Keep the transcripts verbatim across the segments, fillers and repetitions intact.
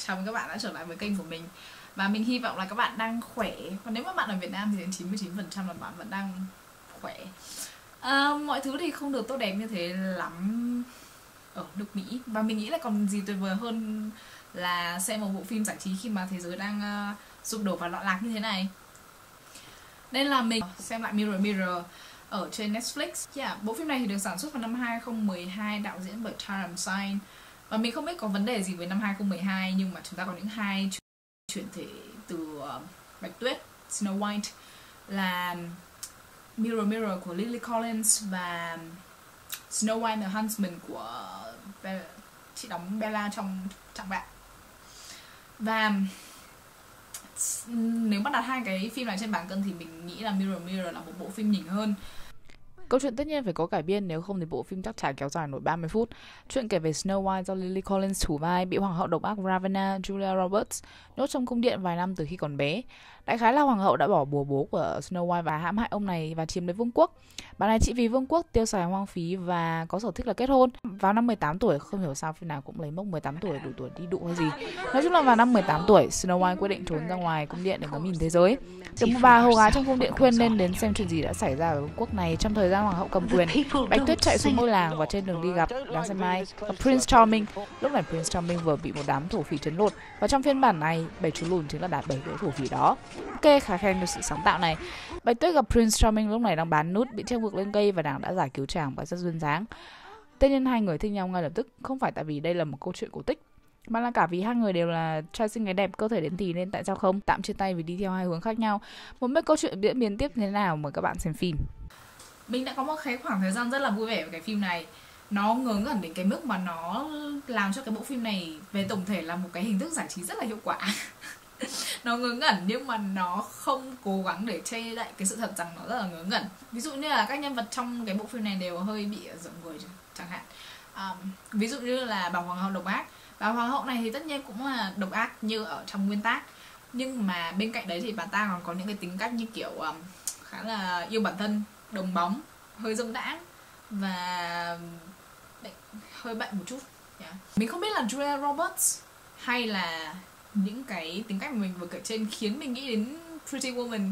chào mừng các bạn đã trở lại với kênh của mình. Và mình hy vọng là các bạn đang khỏe. Còn nếu mà bạn ở Việt Nam thì đến chín mươi chín phần trăm là bạn vẫn đang khỏe. à, Mọi thứ thì không được tốt đẹp như thế lắm ở nước Mỹ. Và mình nghĩ là còn gì tuyệt vời hơn là xem một bộ phim giải trí khi mà thế giới đang uh, sụp đổ và loạn lạc như thế này. Nên là mình xem lại Mirror Mirror ở trên Netflix. Yeah, bộ phim này thì được sản xuất vào năm hai không một hai, đạo diễn bởi Taram Singh. Và mình không biết có vấn đề gì với năm hai không một hai, nhưng mà chúng ta có những hai chuyển thể từ uh, Bạch Tuyết, Snow White, là Mirror Mirror của Lily Collins và Snow White the Huntsman của Be chị đóng Bella trong Trạng Vạn. Và nếu bắt đặt hai cái phim này trên bảng cân thì mình nghĩ là Mirror Mirror là một bộ phim nhỉnh hơn. Câu chuyện tất nhiên phải có cải biên, nếu không thì bộ phim chắc chả kéo dài nổi ba mươi phút. Chuyện kể về Snow White do Lily Collins thủ vai bị hoàng hậu độc ác Ravenna Julia Roberts nhốt trong cung điện vài năm từ khi còn bé. Đại khái là hoàng hậu đã bỏ bùa bố của Snow White và hãm hại ông này và chiếm lấy vương quốc. Bà này trị vì vương quốc, tiêu xài hoang phí và có sở thích là kết hôn. Vào năm mười tám tuổi, không hiểu sao phim nào cũng lấy mốc mười tám tuổi đủ tuổi đi đụ hay gì. Nói chung là vào năm mười tám tuổi, Snow White quyết định trốn ra ngoài cung điện để ngắm nhìn thế giới. Được một bà hầu gái trong cung điện khuyên lên đến xem chuyện gì đã xảy ra ở vương quốc này trong thời gian hoàng hậu cầm quyền. Bạch Tuyết chạy xuống ngôi làng và trên đường đi gặp đáng xem ai gặp Prince Charming. Lúc này Prince Charming vừa bị một đám thổ phỉ trấn lột, và trong phiên bản này bảy chú lùn chính là đạt bảy đứa thổ phỉ đó. Ok, khá khen được sự sáng tạo này. Bạch Tuyết gặp Prince Charming lúc này đang bán nút, bị treo ngược lên cây và nàng đã giải cứu chàng và rất duyên dáng. Tất nhiên hai người thích nhau ngay lập tức, không phải tại vì đây là một câu chuyện cổ tích, mà là cả vì hai người đều là trai xinh gái đẹp, cơ thể đến thì nên tại sao không. Tạm chia tay vì đi theo hai hướng khác nhau. Muốn biết câu chuyện diễn biến tiếp thế nào, mời các bạn xem phim. Mình đã có một cái khoảng thời gian rất là vui vẻ với cái phim này. Nó ngớ ngẩn đến cái mức mà nó làm cho cái bộ phim này về tổng thể là một cái hình thức giải trí rất là hiệu quả. Nó ngớ ngẩn nhưng mà nó không cố gắng để che đậy cái sự thật rằng nó rất là ngớ ngẩn. Ví dụ như là các nhân vật trong cái bộ phim này đều hơi bị rộng người chẳng hạn. um, Ví dụ như là bà hoàng hậu độc ác. Bà hoàng hậu này thì tất nhiên cũng là độc ác như ở trong nguyên tác, nhưng mà bên cạnh đấy thì bà ta còn có những cái tính cách như kiểu um, khá là yêu bản thân, đồng bóng, hơi dâm đãng và đấy, hơi bệnh một chút. Yeah. Mình không biết là Julia Roberts hay là những cái tính cách mà mình vừa kể trên khiến mình nghĩ đến Pretty Woman.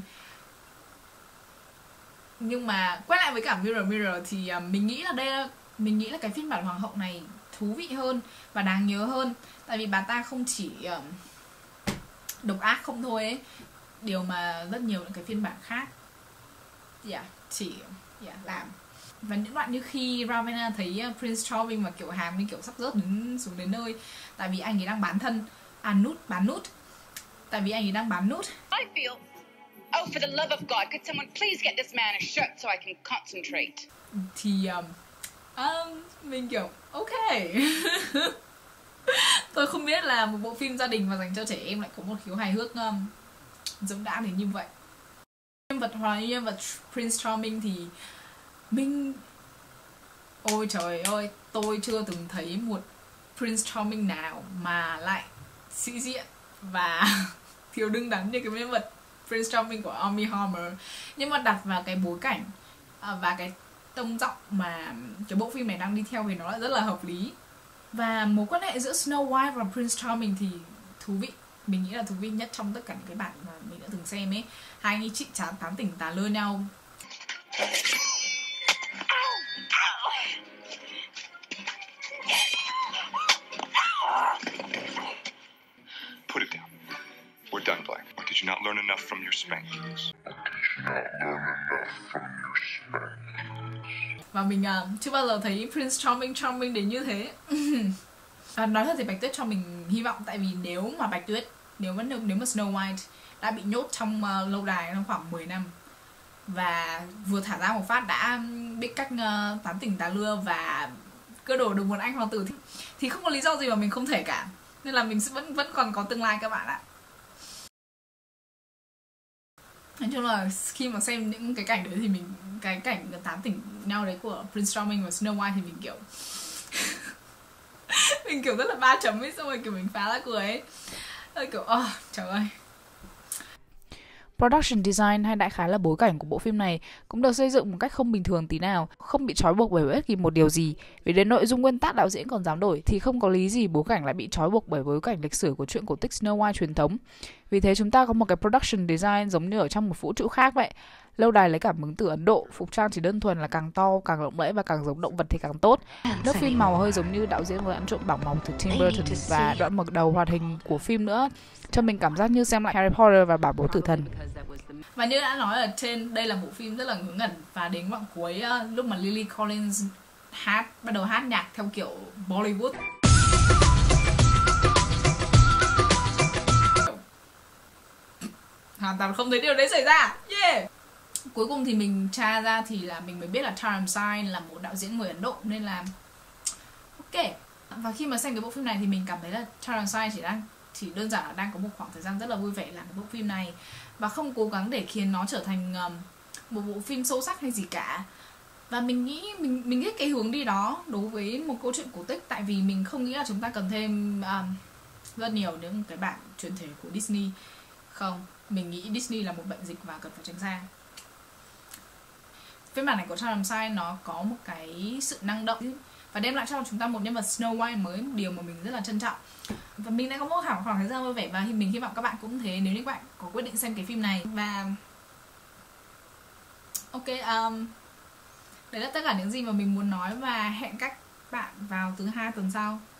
Nhưng mà quay lại với cả Mirror Mirror thì uh, mình nghĩ là đây là, mình nghĩ là cái phiên bản hoàng hậu này thú vị hơn và đáng nhớ hơn. Tại vì bà ta không chỉ uh, độc ác không thôi ấy, điều mà rất nhiều những cái phiên bản khác yeah, chỉ yeah, làm. Và những đoạn như khi Ravenna thấy Prince Charming mà kiểu hàm như kiểu sắp rớt đến xuống đến nơi, tại vì anh ấy đang bán thân, à nút, bán nút, tại vì anh ấy đang bán nút. I feel, oh for the love of God, could someone please get this man a shirt so I can concentrate? Thì um, um, mình kiểu ok. Tôi không biết là một bộ phim gia đình và dành cho trẻ em lại có một khiếu hài hước um, giống đã đến như vậy. Nhân vật hoặc là nhân vật Prince Charming thì mình, ôi trời ơi, tôi chưa từng thấy một Prince Charming nào mà lại sĩ diện và thiếu đứng đắn như cái nhân vật Prince Charming của Armie Hammer. Nhưng mà đặt vào cái bối cảnh và cái tông giọng mà cái bộ phim này đang đi theo thì nó lại rất là hợp lý. Và mối quan hệ giữa Snow White và Prince Charming thì thú vị. Mình nghĩ là thú vị nhất trong tất cả những cái bản mà mình đã từng xem ấy. Hai anh chị chán tán tỉnh tán lơ nhau. Put it down. We're done playing. Or did you not learn enough from your spankings? Or did you not learn enough from your spankings? Và mình uh, chưa bao giờ thấy Prince Charming Charming đến như thế. À, nói thật thì Bạch Tuyết cho mình hy vọng, tại vì nếu mà Bạch Tuyết, nếu mà nếu mà Snow White đã bị nhốt trong uh, lâu đài trong khoảng mười năm và vừa thả ra một phát đã biết cách uh, tán tỉnh tá lưa và cơ đồ được một anh hoàng tử thì, thì không có lý do gì mà mình không thể cả. Nên là mình vẫn vẫn còn có tương lai các bạn ạ. Nói chung là khi mà xem những cái cảnh đấy thì mình, cái cảnh tán tỉnh nhau đấy của Prince Charming và Snow White thì mình kiểu mình kiểu rất là ba chấm ấy, xong rồi kiểu mình phá ra cười ấy, rồi kiểu oh, trời ơi. Production design hay đại khái là bối cảnh của bộ phim này cũng được xây dựng một cách không bình thường tí nào, không bị trói buộc bởi bất kỳ một điều gì. Vì đến nội dung nguyên tắc đạo diễn còn dám đổi thì không có lý gì bối cảnh lại bị trói buộc bởi bối cảnh lịch sử của truyện cổ tích Snow White truyền thống. Vì thế chúng ta có một cái production design giống như ở trong một vũ trụ khác vậy. Lâu đài lấy cảm hứng từ Ấn Độ, phục trang chỉ đơn thuần là càng to, càng lộng lẫy và càng giống động vật thì càng tốt. Nước phim màu hơi giống như đạo diễn vừa ăn trộm bảng màu từ Tim Burton, và đoạn mở đầu hoạt hình của phim nữa cho mình cảm giác như xem lại Harry Potter và Bảo bối tử thần. Và như đã nói ở trên, đây là bộ phim rất là ngớ ngẩn, và đến đoạn cuối uh, lúc mà Lily Collins hát bắt đầu hát nhạc theo kiểu Bollywood, hoàn toàn không thấy điều đấy xảy ra. Yeah. Cuối cùng thì mình tra ra thì là mình mới biết là Taramsai là một đạo diễn người Ấn Độ, nên là ok. Và khi mà xem cái bộ phim này thì mình cảm thấy là Taramsai chỉ đang chỉ đơn giản là đang có một khoảng thời gian rất là vui vẻ làm cái bộ phim này, và không cố gắng để khiến nó trở thành um, một bộ phim sâu sắc hay gì cả. Và mình nghĩ mình mình thích cái hướng đi đó đối với một câu chuyện cổ tích, tại vì mình không nghĩ là chúng ta cần thêm um, rất nhiều những cái bản truyền thể của Disney. Không, mình nghĩ Disney là một bệnh dịch và cần phải tránh xa. Phiên bản này của Taramsai nó có một cái sự năng động và đem lại cho chúng ta một nhân vật Snow White mới, một điều mà mình rất là trân trọng. Và mình đã có một khoảng khoảng thời gian vui vẻ, và mình hy vọng các bạn cũng thế nếu như các bạn có quyết định xem cái phim này. Và ok, um, đấy là tất cả những gì mà mình muốn nói, và hẹn các bạn vào thứ hai tuần sau.